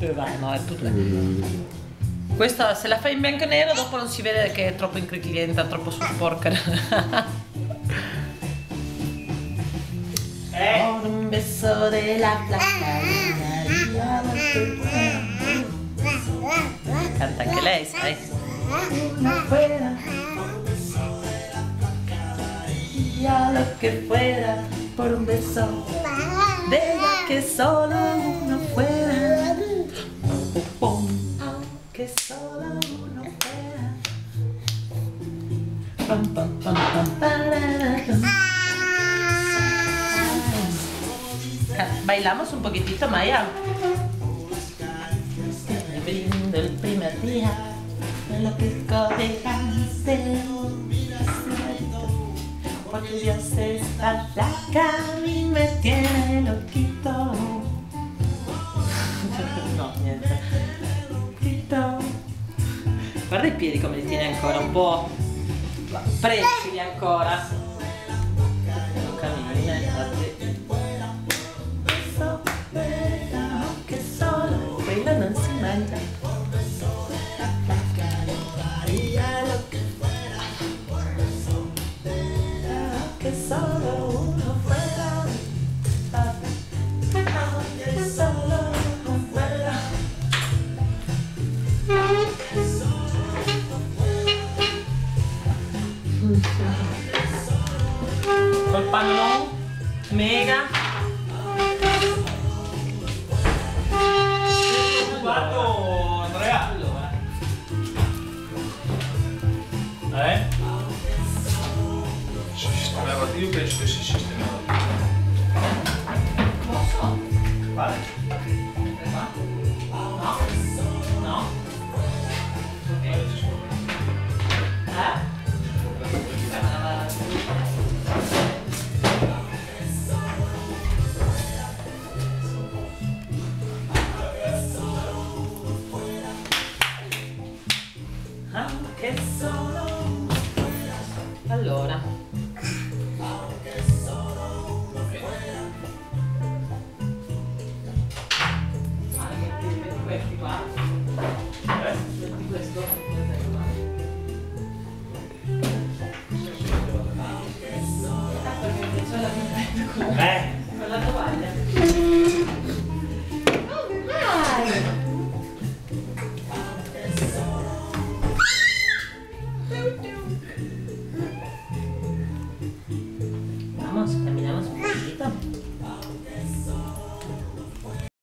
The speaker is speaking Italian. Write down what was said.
Vai, no, è tutto. Questa se la fai in bianco e nero dopo non si vede che è troppo incricchienta, troppo sporca. Por un beso de la placa. Canta anche lei, sai? Lo que fuera por un beso de ella que solo uno fuera, que solo uno fuera. Pam, pam, pam, pam, pararam. Bailamos un poquitito, Maya. Me brindo el primer día de lo que codejaste. Porque Dios está flaca y me tiene loquito. No, niente. Loquito. Guarda i piedi come li tiene ancora, un po' pressili ancora. Non cammina, infatti. Che solo quello non si mangia.